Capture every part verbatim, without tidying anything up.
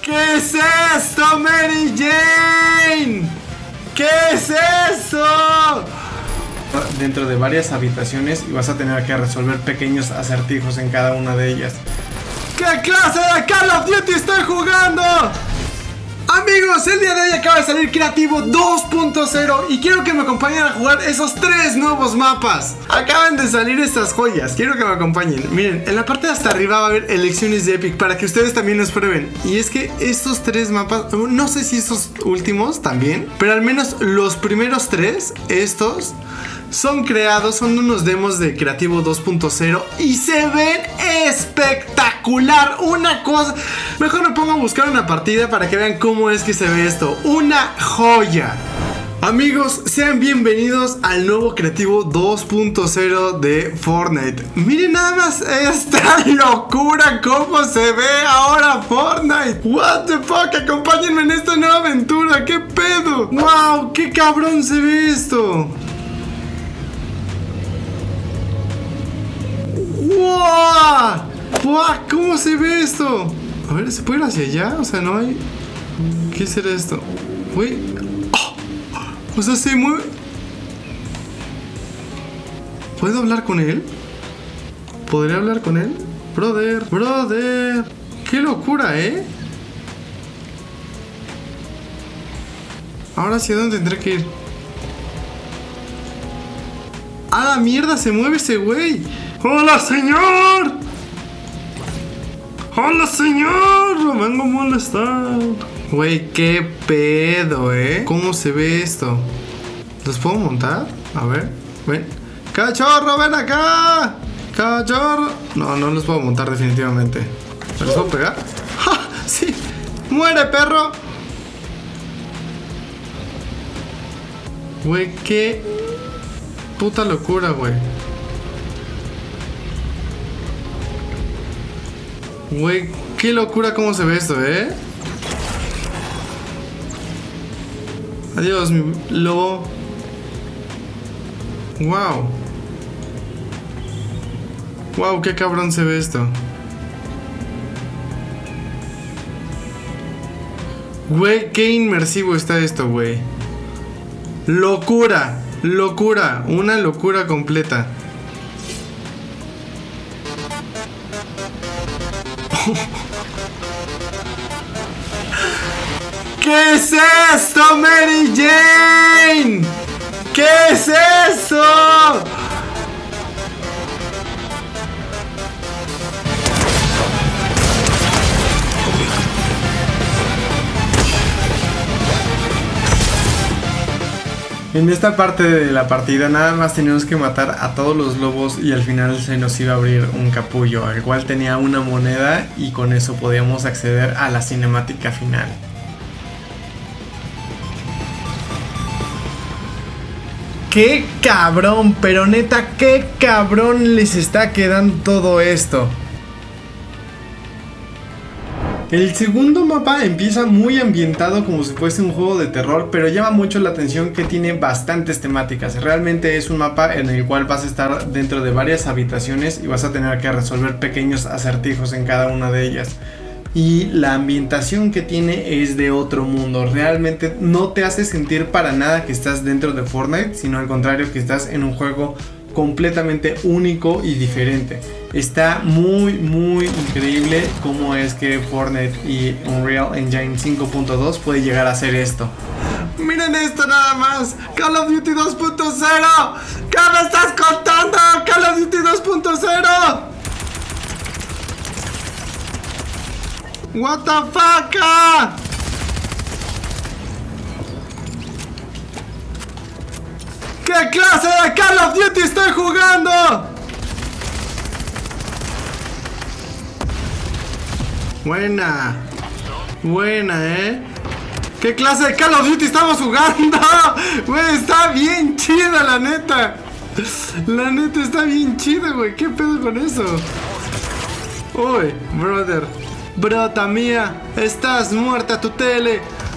¿Qué es esto, Mary Jane? ¿Qué es eso? Dentro de varias habitaciones y vas a tener que resolver pequeños acertijos en cada una de ellas. ¿Qué clase de Call of Duty estoy jugando? Amigos, el día de hoy acaba de salir Creativo dos punto cero y quiero que me acompañen a jugar esos tres nuevos mapas. Acaban de salir estas joyas, quiero que me acompañen. Miren, en la parte de hasta arriba va a haber elecciones de Epic para que ustedes también los prueben. Y es que estos tres mapas, no sé si estos últimos también, pero al menos los primeros tres, estos son creados, son unos demos de Creativo dos punto cero y se ven espectacular. Una cosa, mejor me pongo a buscar una partida para que vean cómo es que se ve esto. Una joya. Amigos, sean bienvenidos al nuevo Creativo dos punto cero de Fortnite. Miren nada más esta locura, cómo se ve ahora Fortnite. What the fuck, acompáñenme en esta nueva aventura. ¿Qué pedo? Wow, qué cabrón se ve esto. ¡Wow! ¡Wow! ¿Cómo se ve esto? A ver, ¿se puede ir hacia allá? O sea, no hay... ¿Qué será esto? Uy. ¡Oh! O sea, se mueve... ¿Puedo hablar con él? ¿Podría hablar con él? Brother, brother. ¡Qué locura, eh! Ahora, ¿hacia dónde tendré que ir? ¡A la mierda! Se mueve ese güey. ¡Hola, señor! ¡Hola, señor! ¡Lo vengo a molestar! Güey, qué pedo, ¿eh? ¿Cómo se ve esto? ¿Los puedo montar? A ver, ven. ¡Cachorro, ven acá! ¡Cachorro! No, no los puedo montar definitivamente. ¿Me los puedo pegar? ¡Ja! ¡Sí! ¡Muere, perro! Güey, qué puta locura, güey. Güey, qué locura cómo se ve esto, ¿eh? Adiós, mi lobo. Wow. Wow, qué cabrón se ve esto. Güey, qué inmersivo está esto, güey. Locura, locura, una locura completa. ¿Qué es esto, Mary Jane? ¿Qué es eso? En esta parte de la partida nada más teníamos que matar a todos los lobos y al final se nos iba a abrir un capullo, al cual tenía una moneda y con eso podíamos acceder a la cinemática final. ¡Qué cabrón! Pero neta, ¡qué cabrón les está quedando todo esto! El segundo mapa empieza muy ambientado como si fuese un juego de terror, pero llama mucho la atención que tiene bastantes temáticas. Realmente es un mapa en el cual vas a estar dentro de varias habitaciones y vas a tener que resolver pequeños acertijos en cada una de ellas. Y la ambientación que tiene es de otro mundo. Realmente no te hace sentir para nada que estás dentro de Fortnite, sino al contrario, que estás en un juego completamente único y diferente. Está muy muy increíble cómo es que Fortnite y Unreal Engine cinco punto dos puede llegar a hacer esto. Miren esto nada más, Call of Duty dos punto cero. ¿Qué me estás contando? Call of Duty dos punto cero. What the fuck? ¿Qué clase de Call of Duty estoy jugando? Buena. Buena, ¿eh? ¿Qué clase de Call of Duty estamos jugando? Güey, está bien chida, la neta. La neta está bien chida, güey. ¿Qué pedo con eso? Uy, brother. Brota mía, estás muerta tu tele.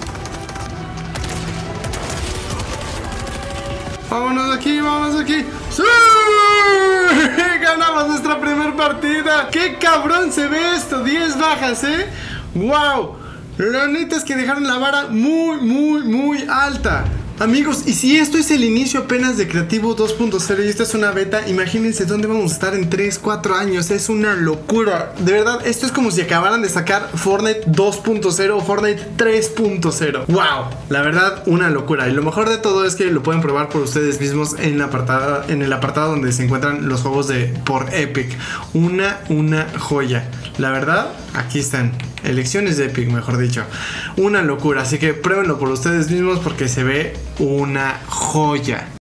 Vámonos de aquí, vámonos de aquí. ¡Sí! Ganamos nuestra primera partida. ¡Qué cabrón se ve esto! diez bajas, ¿eh? ¡Wow! La neta es que dejaron la vara muy, muy, muy alta. Amigos, y si esto es el inicio apenas de Creativo dos punto cero y esto es una beta, imagínense dónde vamos a estar en tres, cuatro años. Es una locura. De verdad, esto es como si acabaran de sacar Fortnite dos punto cero o Fortnite tres punto cero. ¡Wow! La verdad, una locura. Y lo mejor de todo es que lo pueden probar por ustedes mismos en, la apartada, en el apartado donde se encuentran los juegos de por Epic. Una, una joya. La verdad, aquí están. Elecciones de Epic, mejor dicho. Una locura, así que pruébenlo por ustedes mismos porque se ve una joya.